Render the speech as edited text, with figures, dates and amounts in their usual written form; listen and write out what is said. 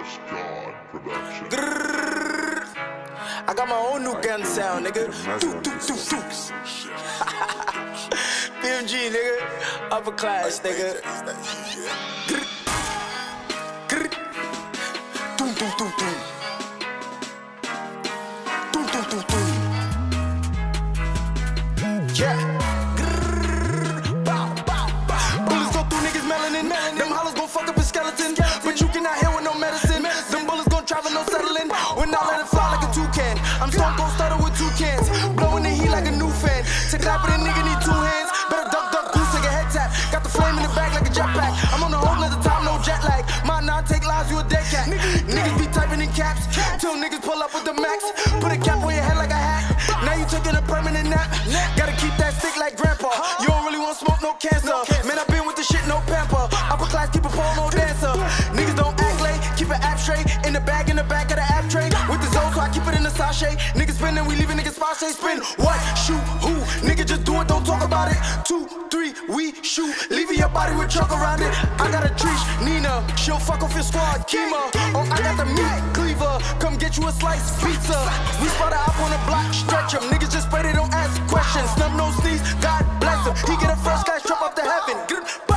I got my own new gun sound, nigga. BMG, nigga. Upper class, nigga. Yeah. Bullets go through niggas' melanin. Them hollers gon' fuck up a skeleton. But you cannot hear with no medicine. Them bullets gon' travel, no settling. When I let it fly like a toucan. I'm stone cold starter with 2 cans. Blowing the heat like a new fan. To clap with a nigga need 2 hands. Better duck, duck, goose, take a head tap. Got the flame in the back like a jetpack. I'm on the whole other time, no jet lag. My non-take lives, you a dead cat. Niggas be typing in caps. Till niggas pull up with the max. Put a cap on your head like a hat. Now you taking a permanent nap. Gotta keep that stick like grandpa. You don't really want smoke, no cancer. Man, I been with the shit, no pamper. Upper class, keep a pole, no dancer. Niggas don't act late, keep it ab straight. In the back of the ab tray. With the zone, so I keep it in the sachet. Niggas spinning, we leaving niggas spot spin. What? Shoot, who? Nigga just do it, don't talk about it. 2, 3, we shoot. Leaving your body with chalk around it. I got a Trish, Nina. She'll fuck off your squad, Kima. Oh, I got the meat cleaver. Come get you a slice pizza. We spot her up on the block, stretch him. Niggas just spray, they don't ask questions. Snub, no sneeze, God bless him. He get a first guy strap up to heaven.